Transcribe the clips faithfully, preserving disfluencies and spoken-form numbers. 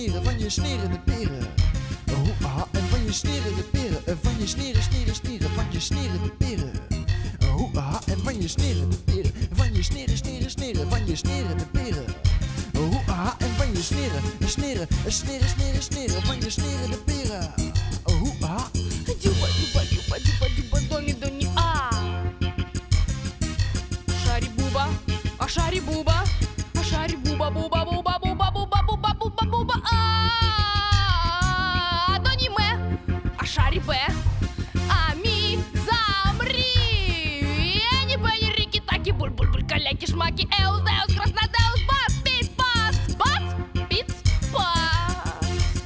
sneren, van je snerende peren. Hoe, aha, en van je snerende peren, van je sneren, sneren, sneren, van je snerende peren. Hoe, aha, en van je snerende peren, van je sneren, sneren, sneren, van je snerende peren. Hoe, aha, en van je sneren, sneren, sneren, sneren, sneren, van je snerende peren. Hoe, aha. Дюба, дюба, дюба, дюба, дюба, дони, дони, а. Шари буба, а шари буба, а шари буба, буба, буба, буба, буба, буба, буба, буба, а. Дони ме, а шари бе, а ми замри. Эни бэни рики таки буль буль буль каляки шмаки эус деус краснодеус бас пиц пац бац пиц пац.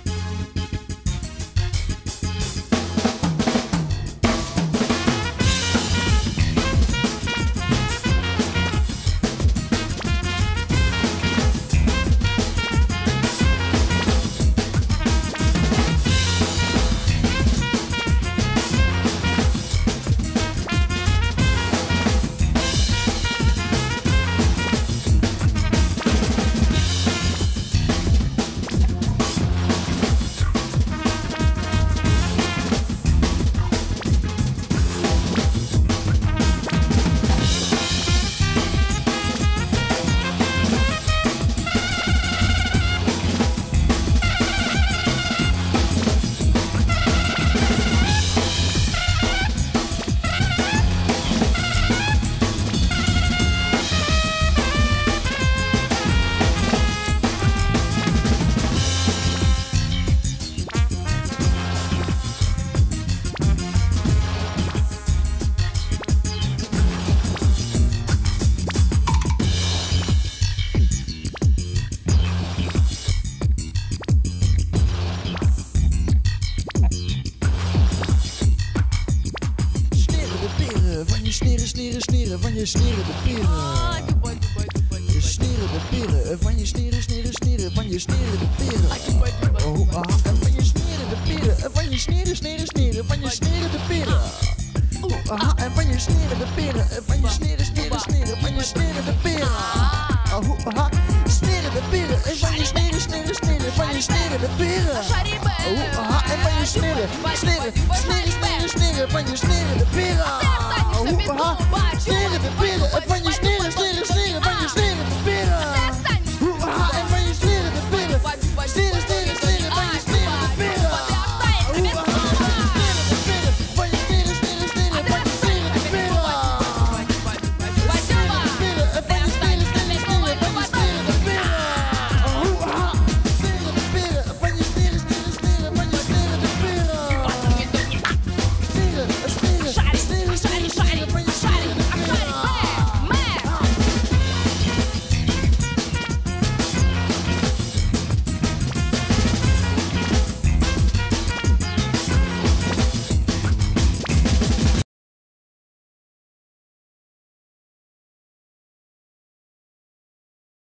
Van je sneren, sneren, sneren, van je sneren de peren. Дюба, дюба, дюба, Je sneren de peren, van je sneren, sneren, sneren, van je sneren de peren. дюба, дюба, Oh, aha, en van je sneren de peren, van je sneren, sneren, sneren, van je sneren de peren. Oh, aha, en van je sneren de peren, van je sneren, sneren, sneren, van je sneren de peren. Oh, aha, sneren de peren, van je sneren, sneren, sneren, van je sneren de peren. шари бе. Oh, aha, en van je sneren, sneren, sneren, sneren, sneren, van je sneren de peren. Oh, aha, sneren de peren, van je